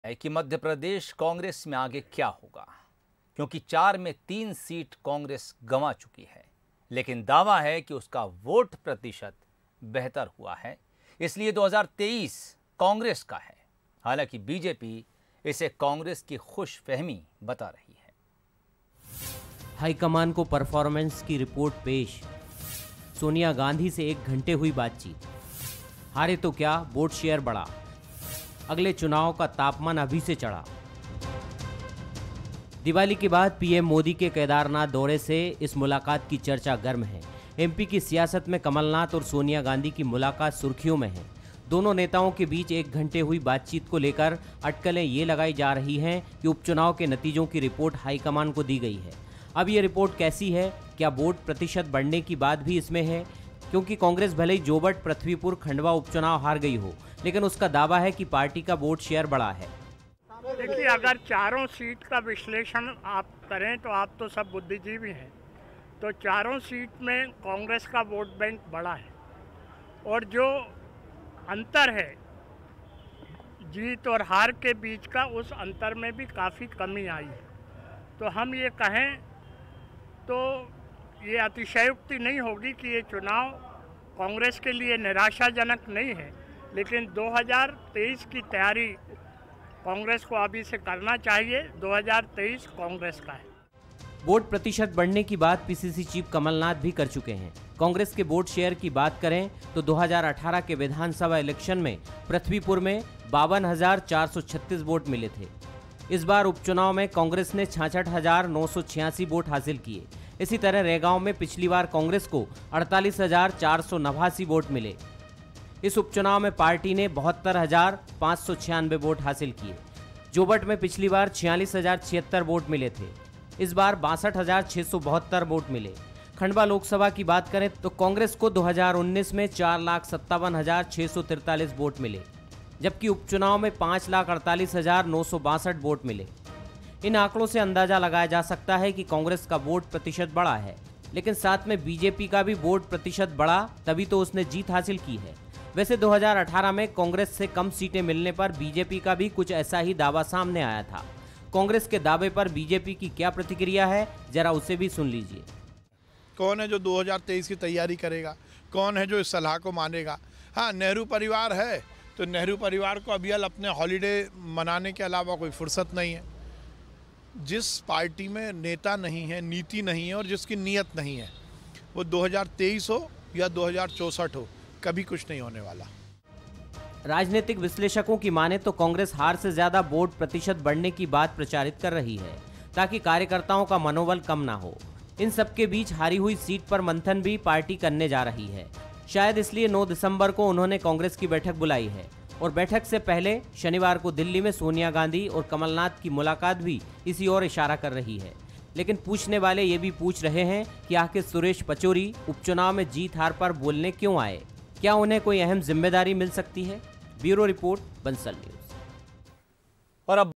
है कि मध्य प्रदेश कांग्रेस में आगे क्या होगा, क्योंकि 4 में 3 सीट कांग्रेस गंवा चुकी है, लेकिन दावा है कि उसका वोट प्रतिशत बेहतर हुआ है, इसलिए 2023 कांग्रेस का है। हालांकि बीजेपी इसे कांग्रेस की खुशफहमी बता रही है। हाईकमान को परफॉर्मेंस की रिपोर्ट पेश। सोनिया गांधी से 1 घंटे हुई बातचीत। हारे तो क्या, वोट शेयर बढ़ा। अगले चुनाव का तापमान अभी से चढ़ा। दिवाली के बाद पीएम मोदी के केदारनाथ दौरे से इस मुलाकात की चर्चा गर्म है। एमपी की सियासत में कमलनाथ और सोनिया गांधी की मुलाकात सुर्खियों में है। दोनों नेताओं के बीच 1 घंटे हुई बातचीत को लेकर अटकलें ये लगाई जा रही हैं कि उपचुनाव के नतीजों की रिपोर्ट हाईकमान को दी गई है। अब ये रिपोर्ट कैसी है? क्या वोट प्रतिशत बढ़ने की बात भी इसमें है? क्योंकि कांग्रेस भले ही जोबट, पृथ्वीपुर, खंडवा उपचुनाव हार गई हो, लेकिन उसका दावा है कि पार्टी का वोट शेयर बढ़ा है। देखिए, अगर चारों सीट का विश्लेषण आप करें तो आप तो सब बुद्धिजीवी हैं, तो चारों सीट में कांग्रेस का वोट बैंक बढ़ा है और जो अंतर है जीत और हार के बीच का, उस अंतर में भी काफ़ी कमी आई है। तो हम ये कहें तो ये अतिशयोक्ति नहीं होगी कि ये चुनाव कांग्रेस के लिए निराशाजनक नहीं है, लेकिन 2023 की तैयारी कांग्रेस को अभी से करना चाहिए। 2023 कांग्रेस का है। वोट प्रतिशत बढ़ने की बात पीसीसी चीफ कमलनाथ भी कर चुके हैं। कांग्रेस के वोट शेयर की बात करें तो 2018 के विधानसभा इलेक्शन में पृथ्वीपुर में 52,436 वोट मिले थे। इस बार उपचुनाव में कांग्रेस ने 66,986 वोट हासिल किए। इसी तरह रेगांव में पिछली बार कांग्रेस को 48,489 वोट मिले। इस उपचुनाव में पार्टी ने 72,596 वोट हासिल किए। जोबट में पिछली बार 46,076 वोट मिले थे, इस बार 62,672 वोट मिले। खंडवा लोकसभा की बात करें तो कांग्रेस को 2019 में 4,57,643 वोट मिले, जबकि उपचुनाव में 5,48,962 वोट मिले। इन आंकड़ों से अंदाजा लगाया जा सकता है कि कांग्रेस का वोट प्रतिशत बढ़ा है, लेकिन साथ में बीजेपी का भी वोट प्रतिशत बढ़ा, तभी तो उसने जीत हासिल की है। वैसे 2018 में कांग्रेस से कम सीटें मिलने पर बीजेपी का भी कुछ ऐसा ही दावा सामने आया था। कांग्रेस के दावे पर बीजेपी की क्या प्रतिक्रिया है, जरा उसे भी सुन लीजिए। कौन है जो 2023 की तैयारी करेगा? कौन है जो इस सलाह को मानेगा? हाँ, नेहरू परिवार है तो नेहरू परिवार को अभी अपने हॉलीडे मनाने के अलावा कोई फुर्सत नहीं है। जिस पार्टी में नेता नहीं है, नीति नहीं है और जिसकी नीयत नहीं है, वो 2023 हो या 2064 हो, कभी कुछ नहीं होने वाला। राजनीतिक विश्लेषकों की माने तो कांग्रेस हार से ज्यादा वोट प्रतिशत बढ़ने की बात प्रचारित कर रही है, ताकि कार्यकर्ताओं का मनोबल कम ना हो। इन सबके बीच हारी हुई सीट पर मंथन भी पार्टी करने जा रही है। शायद इसलिए 9 दिसंबर को उन्होंने कांग्रेस की बैठक बुलाई है और बैठक से पहले शनिवार को दिल्ली में सोनिया गांधी और कमलनाथ की मुलाकात भी इसी ओर इशारा कर रही है। लेकिन पूछने वाले ये भी पूछ रहे हैं कि आखिर सुरेश पचौरी उपचुनाव में जीत हार पर बोलने क्यों आए? क्या उन्हें कोई अहम जिम्मेदारी मिल सकती है? Bureau report, Bansal news. और अब